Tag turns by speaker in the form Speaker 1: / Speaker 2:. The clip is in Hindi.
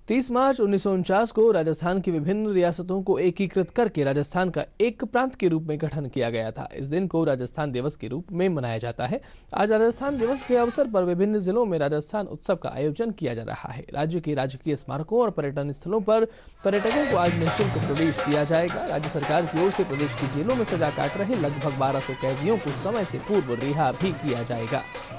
Speaker 1: 30 मार्च 1949 को राजस्थान की विभिन्न रियासतों को एकीकृत करके राजस्थान का एक प्रांत के रूप में गठन किया गया था। इस दिन को राजस्थान दिवस के रूप में मनाया जाता है। आज राजस्थान दिवस के अवसर पर विभिन्न जिलों में राजस्थान उत्सव का आयोजन किया जा रहा है। राज्य के राजकीय स्मारकों और पर्यटन स्थलों पर पर्यटकों को आज निःशुल्क प्रवेश दिया जाएगा। राज्य सरकार की ओर से प्रदेश की जेलों में सजा काट रहे लगभग 1200 कैदियों को समय से पूर्व रिहा भी किया जाएगा।